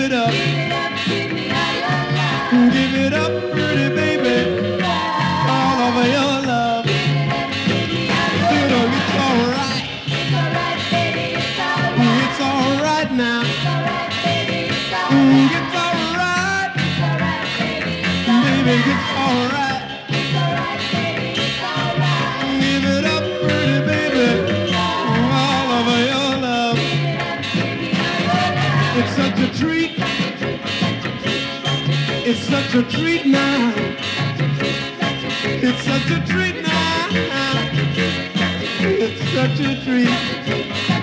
it up. Give it up, pretty baby. All over your love. It's alright. It's alright now. It's alright. Baby, it's alright. Give it up, pretty baby. All over your love. It's such a treat. It's such a treat now. It's such a treat now. It's such a treat.